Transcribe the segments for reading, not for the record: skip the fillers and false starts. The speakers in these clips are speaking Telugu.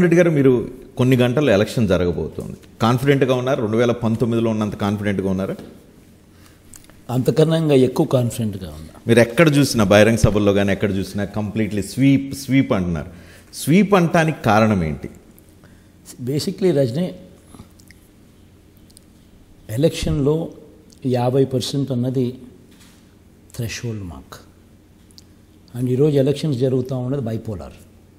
రెడ్డి గారు, మీరు కొన్ని గంటల్లో ఎలక్షన్ జరగబోతుంది, కాన్ఫిడెంట్గా ఉన్నారు? 2019లో ఉన్నంత కాన్ఫిడెంట్గా ఉన్నారా? అంతకన్నా ఇంకా ఎక్కువ కాన్ఫిడెంట్గా ఉన్నా. మీరు ఎక్కడ చూసినా, బహిరంగ సభల్లో కానీ ఎక్కడ చూసినా కంప్లీట్లీ స్వీప్ అంటున్నారు. స్వీప్ అంటానికి కారణం ఏంటి? బేసిక్లీ రజనీ, ఎలక్షన్లో 50% అన్నది థ్రెషోల్డ్ మార్క్. అండ్ ఈరోజు ఎలక్షన్స్ జరుగుతూ ఉన్నది బైపోలార్.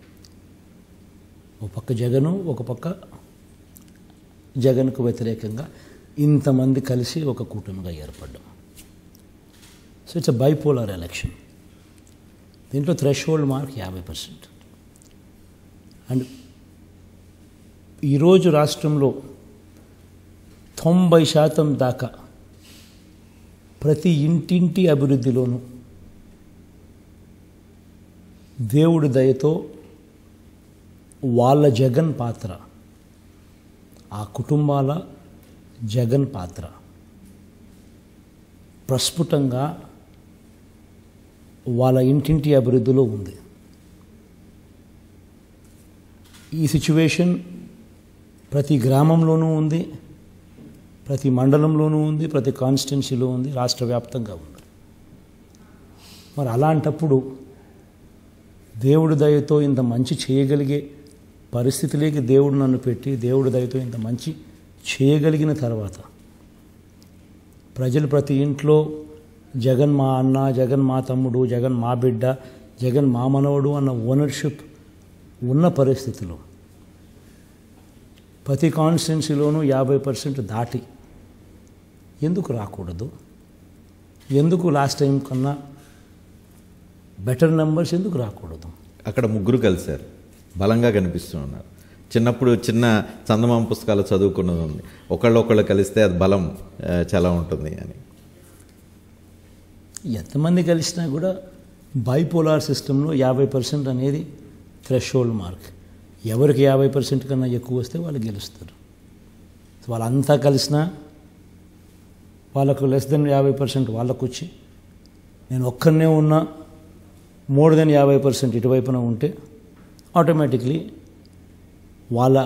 ఒక పక్క జగను, ఒక పక్క జగన్కు వ్యతిరేకంగా ఇంతమంది కలిసి ఒక కూటమిగా ఏర్పడ్డాం. So it's a bipolar election. దీంట్లో థ్రెషోల్డ్ మార్క్ 50%. అండ్ ఈరోజు రాష్ట్రంలో 90% దాకా ప్రతి ఇంటింటి అభివృద్ధిలోనూ దేవుడి దయతో వాళ్ళ జగన్ పాత్ర, ఆ కుటుంబాల జగన్ పాత్ర ప్రస్ఫుటంగా వాళ్ళ ఇంటింటి అభివృద్ధిలో ఉంది. ఈ సిచ్యువేషన్ ప్రతి గ్రామంలోనూ ఉంది, ప్రతి మండలంలోనూ ఉంది, ప్రతి కాన్స్టిట్యున్సీలో ఉంది, రాష్ట్ర వ్యాప్తంగా ఉంది. మరి అలాంటప్పుడు దేవుడి దయతో ఇంత మంచి చేయగలిగే పరిస్థితిలోకి దేవుడు నన్ను పెట్టి, దేవుడి దయతో ఇంత మంచి చేయగలిగిన తర్వాత ప్రజలు ప్రతి ఇంట్లో జగన్ మా అన్న, జగన్ మా తమ్ముడు, జగన్ మా బిడ్డ, జగన్ మా మనవడు అన్న ఓనర్షిప్ ఉన్న పరిస్థితిలో ప్రతి కాన్స్టిట్యున్సీలోనూ 50% దాటి ఎందుకు రాకూడదు? ఎందుకు లాస్ట్ టైం కన్నా బెటర్ నెంబర్స్ ఎందుకు రాకూడదు? అక్కడ ముగ్గురు కలిశారు, బలంగా కనిపిస్తూ ఉన్నారు. చిన్నప్పుడు చిన్న చందమామ పుస్తకాలు చదువుకున్నది ఉంది, ఒకళ్ళు కలిస్తే అది బలం చాలా ఉంటుంది అని. ఎంతమంది కలిసినా కూడా బైపోలార్ సిస్టంలో 50% అనేది థ్రెషోల్డ్ మార్క్. ఎవరికి 50% కన్నా ఎక్కువ వస్తే వాళ్ళు గెలుస్తారు. వాళ్ళంతా కలిసినా వాళ్ళకు లెస్ దెన్ 50% వాళ్ళకు వచ్చి, నేను ఒక్కరినే ఉన్నా మోర్ దెన్ 50% ఇటువైపున ఉంటే ఆటోమేటిక్లీ వాళ్ళ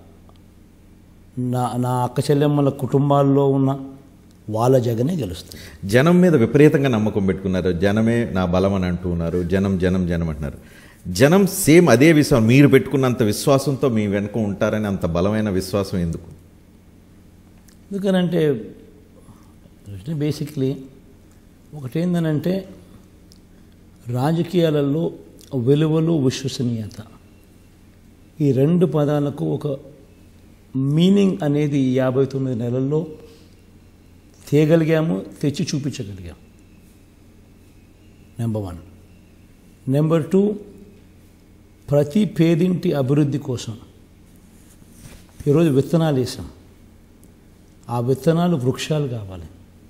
నా అక్క చెల్లెమ్మల కుటుంబాల్లో ఉన్న వాళ్ళ జగనే గెలుస్తుంది. జనం మీద విపరీతంగా నమ్మకం పెట్టుకున్నారు. జనమే నా బలం అని అంటున్నారు. జనం జనం జనం అంటున్నారు. జనం సేమ్ అదే విశ్వాసం, మీరు పెట్టుకున్నంత విశ్వాసంతో మీ వెనుక ఉంటారని అంత బలమైన విశ్వాసం ఎందుకు? ఎందుకనంటే బేసిక్లీ ఒకటేందనంటే రాజకీయాలలో విలువలు, విశ్వసనీయత, ఈ రెండు పదాలకు ఒక మీనింగ్ అనేది 59 నెలల్లో తేగలిగాము, తెచ్చి చూపించగలిగాము. నెంబర్ 1. నెంబర్ 2, ప్రతి పేదింటి అభివృద్ధి కోసం ఈరోజు విత్తనాలు వేసాం. ఆ విత్తనాలు వృక్షాలు కావాలి.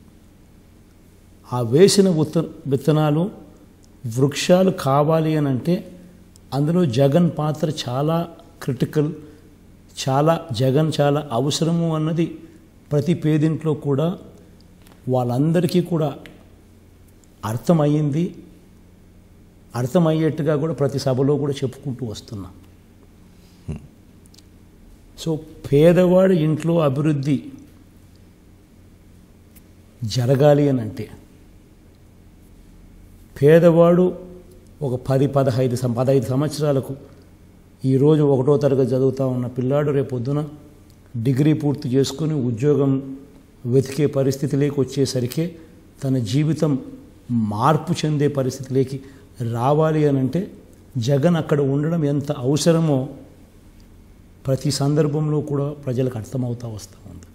ఆ వేసిన విత్తనాలు వృక్షాలు కావాలి అని అంటే అందులో జగన్ పాత్ర చాలా క్రిటికల్, జగన్ చాలా అవసరము అన్నది ప్రతి పేదింట్లో కూడా వాళ్ళందరికీ కూడా అర్థమయ్యింది. అర్థమయ్యేట్టుగా కూడా ప్రతి సభలో కూడా చెప్పుకుంటూ వస్తున్నాం. సో పేదవాడి ఇంట్లో అభివృద్ధి జరగాలి అని అంటే పేదవాడు ఒక 15 సంవత్సరాలకు ఈరోజు 1వ తరగతి చదువుతూ ఉన్న పిల్లాడు రేపొద్దున డిగ్రీ పూర్తి చేసుకుని ఉద్యోగం వెతికే పరిస్థితిలోకి వచ్చేసరికి తన జీవితం మార్పు చెందే పరిస్థితిలోకి రావాలి అని అంటే జగన్ అక్కడ ఉండడం ఎంత అవసరమో ప్రతి సందర్భంలో కూడా ప్రజలకు అర్థమవుతూ వస్తూ ఉంది.